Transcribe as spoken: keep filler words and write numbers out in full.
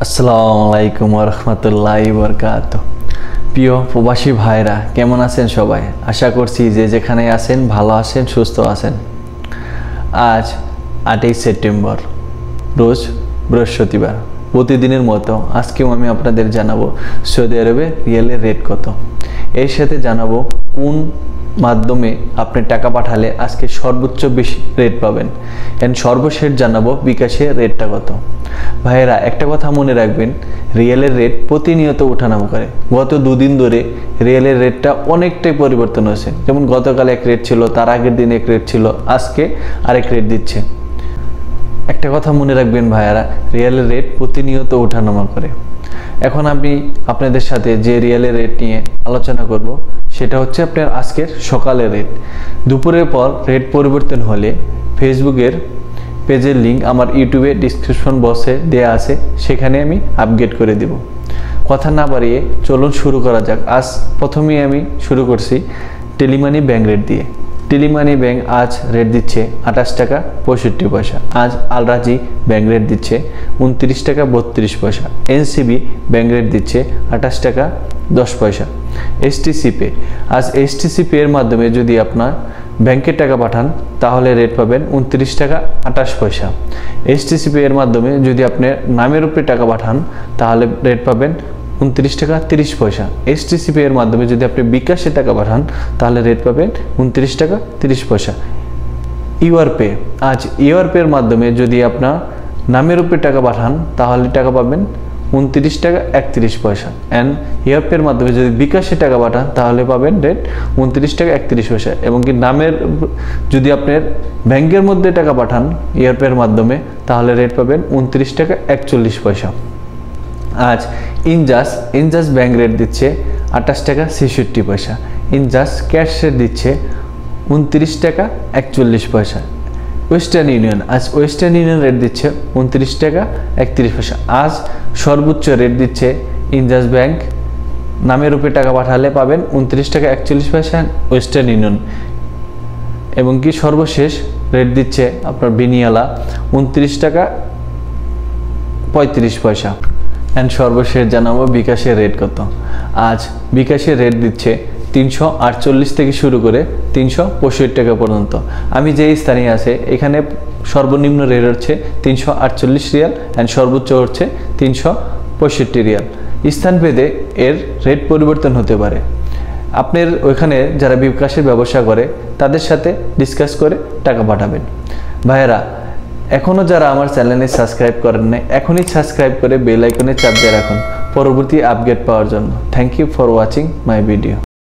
আসসালামু আলাইকুম ওয়া রাহমাতুল্লাহি ওয়া বারাকাতুহু। প্রিয় প্রবাসী ভাইরা কেমন আছেন সবাই? আশা করছি যে যেখানে আছেন ভালো আছেন, সুস্থ আছেন। আজ আটই সেপ্টেম্বর, রোজ বৃহস্পতিবার। প্রতিদিনের মতো আজকেও আমি আপনাদের জানাবো সৌদি আরবে রিয়ালের রেট কত। এর সাথে জানাবো কোন মাধ্যমে আপনি টাকা পাঠালে আজকে সর্বোচ্চ বেশি রেট পাবেন। এন্ড সর্বশেষ জানাবো বিকাশে রেটটা কত। ভাইয়েরা একটা কথা মনে রাখবেন, রিয়েলের রেট প্রতিনিয়ত ওঠানামা করে। গত দুদিন ধরে রিয়েলের রেটটা অনেকটাই পরিবর্তন হয়েছে। যেমন গতকাল এক রেট ছিল, তার আগের দিন এক রেট ছিল, আজকে আরেক রেট দিচ্ছে। একটা কথা মনে রাখবেন ভাইয়ারা, রিয়েলের রেট প্রতিনিয়ত ওঠানামা করে। এখন আমি আপনাদের সাথে যে রিয়েলের রেট নিয়ে আলোচনা করব সেটা হচ্ছে আপনার আজকের সকালের রেট। দুপুরের পর রেট পরিবর্তন হলে ফেসবুকের পেজের লিঙ্ক আমার ইউটিউবে ডিসক্রিপশন বক্সে দেয়া আছে, সেখানে আমি আপডেট করে দেব। কথা না বাড়িয়ে চলুন শুরু করা যাক। আজ প্রথমেই আমি শুরু করছি টেলিমানি ব্যাংক রেট দিয়ে। টেলিমানি ব্যাংক আজ রেট দিচ্ছে আঠাশ টাকা পঁয়ষট্টি পয়সা। আজ আল রাজি ব্যাংক রেট দিচ্ছে উনত্রিশ টাকা বত্রিশ পয়সা। এনসিবি ব্যাংক রেট দিচ্ছে আঠাশ টাকা দশ পয়সা। এসটিসি পে, আজ এসটিসি পে এর মাধ্যমে যদি আপনার ব্যাংকে টাকা পাঠান তাহলে রেট পাবেন উনত্রিশ টাকা আঠাশ পয়সা। এসটিসি পে এর মাধ্যমে যদি আপনি নামের উপরে টাকা পাঠান তাহলে রেট পাবেন উনত্রিশ টাকা তিরিশ পয়সা। এসটিসি পে এর মাধ্যমে যদি আপনি বিকাশে টাকা পাঠান তাহলে রেট পাবেন উনত্রিশ টাকা তিরিশ পয়সা। ইউআর পে, আজ ইউআর পে এর মাধ্যমে যদি আপনার নামের উপরে টাকা পাঠান তাহলে টাকা পাবেন উনত্রিশ টাকা একত্রিশ পয়সা। অ্যান্ড ইউআর পে এর মাধ্যমে যদি বিকাশে টাকা পাঠান তাহলে পাবেন রেট উনত্রিশ টাকা একত্রিশ পয়সা। এবং কি নামের যদি আপনার ব্যাংকের মধ্যে টাকা পাঠান ইউআর পে এর মাধ্যমে তাহলে রেট পাবেন উনত্রিশ টাকা একচল্লিশ পয়সা। আজ ইনজাস ইনজাস ব্যাংক রেট দিচ্ছে আঠাশ টাকা ছেষট্টি পয়সা। ইনজাস ক্যাশ রেট দিচ্ছে উনত্রিশ টাকা একচল্লিশ পয়সা। ওয়েস্টার্ন ইউনিয়ন, আজ ওয়েস্টার্ন ইউনিয়ন রেট দিচ্ছে উনত্রিশ টাকা একত্রিশ পয়সা। আজ সর্বোচ্চ রেট দিচ্ছে ইনজাস ব্যাংক, নামের উপরে টাকা পাঠালে পাবেন উনত্রিশ টাকা একচল্লিশ পয়সা ওয়েস্টার্ন ইউনিয়ন। এবং কি সর্বশেষ রেট দিচ্ছে আপনার বিনিয়ালা উনত্রিশ টাকা পঁয়ত্রিশ পয়সা। অ্যান্ড সর্বশেষ জানাবো বিকাশের রেট কত। আজ বিকাশের রেট দিচ্ছে তিনশো আটচল্লিশ থেকে শুরু করে তিনশো পঁয়ষট্টি টাকা পর্যন্ত। আমি যে স্থানে আছে এখানে সর্বনিম্ন রেট হচ্ছে তিনশো আটচল্লিশ রিয়াল অ্যান্ড সর্বোচ্চ হচ্ছে তিনশো পঁয়ষট্টি রিয়াল। স্থান ভেদে এর রেট পরিবর্তন হতে পারে। আপনার ওইখানে যারা বিকাশের ব্যবসা করে তাদের সাথে ডিসকাস করে টাকা পাঠাবেন। ভাইয়েরা এখনও যারা আমার চ্যানেলে সাবস্ক্রাইব করেন নাই এখনই সাবস্ক্রাইব করে বেল আইকনে চাপ দিয়ে রাখুন পরবর্তী আপডেট পাওয়ার জন্য। Thank you for watching my video.